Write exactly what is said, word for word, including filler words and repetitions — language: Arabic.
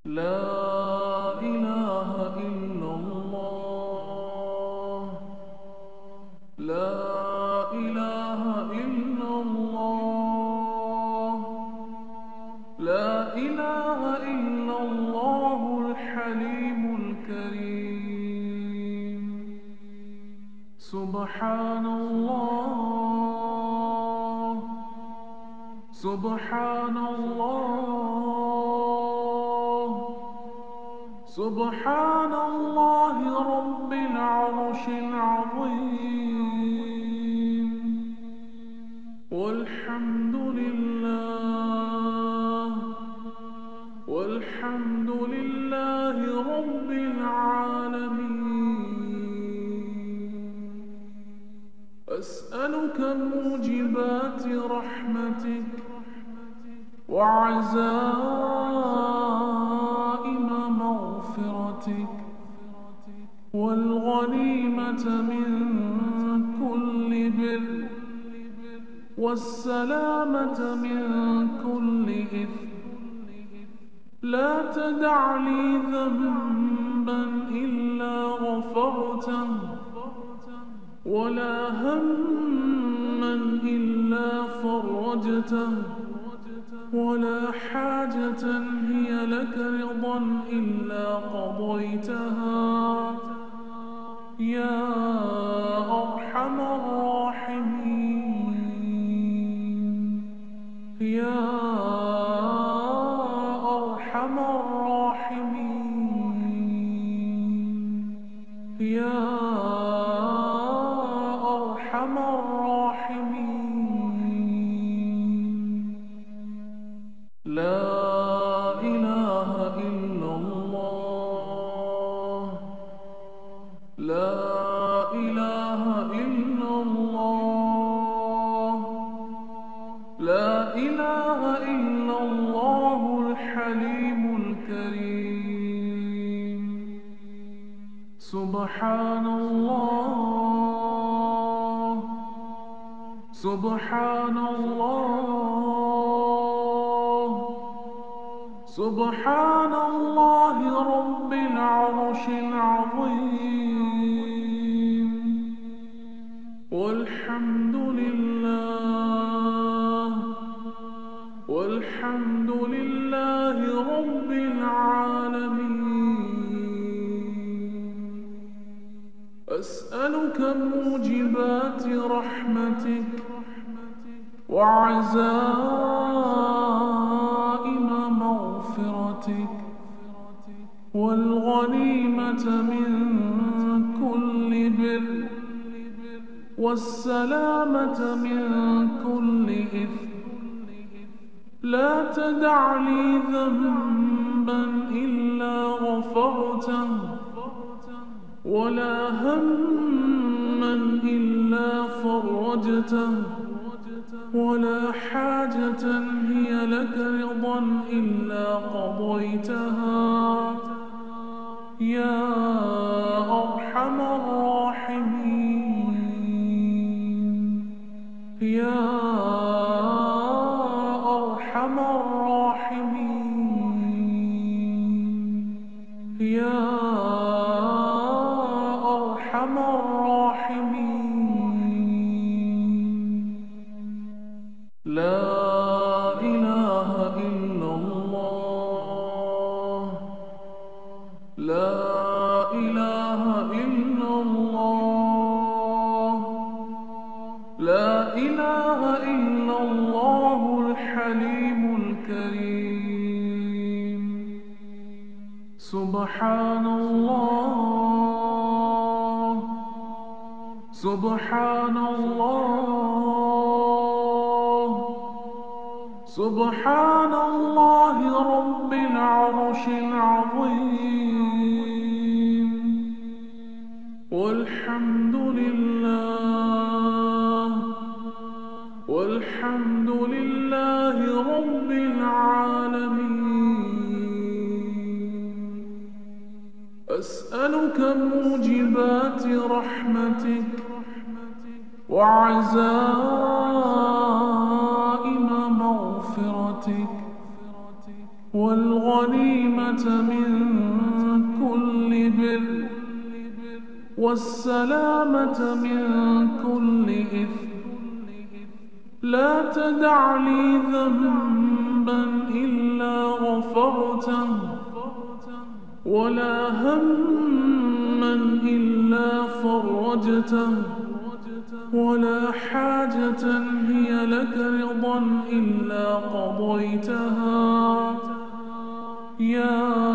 لا إله إلا الله. لا إله إلا الله. لا إله إلا الله الحليم الكريم. سبحان الله. سبحان الله. سبحان الله رب العرش العظيم. والحمد لله. والحمد لله رب العالمين. أسألك موجبات رحمتك وعزائم مغفرتك والغنيمة من كل بر والسلامة من كل إثم. لا تدع لي ذنبا إلا غفرته ولا هما إلا فرجته ولا حاجة هي لك رضا إلا قضيتها يا أرحم الراحمين. يا أرحم الراحمين. يا أرحم الراحمين. لا إله إلا الله. لا إله إلا الله. لا إله إلا الله الحليم الكريم. سبحان الله. سبحان الله. سبحان الله رب العرش العظيم. والحمد لله. والحمد لله رب العالمين. أسألك موجبات رحمتك وعزائم مغفرتك والغنيمة من كل بر والسلامة من كل إثم. لا تدع لي ذنبا إلا غفرته ولا هما إلا فرجته ولا حاجة هي لك رضا إلا قضيتها يا أرحم الراحمين. يا أرحم الراحمين. يا أرحم الراحمين. لا إله إلا الله. لا إله إلا الله. لا إله إلا الله الحليم الكريم. سبحان الله. سبحان الله. سبحان الله رب العرش العظيم. والحمد لله. والحمد لله رب العالمين. أسألك موجبات رحمتك وعزائم مغفرتك والغنيمة من كل بر والسلامة من كل إثم لا تدع لي ذنبا إلا غفرته ولا هما إلا فرجته ولا حاجة هي لك رضا إلا قضيتها يا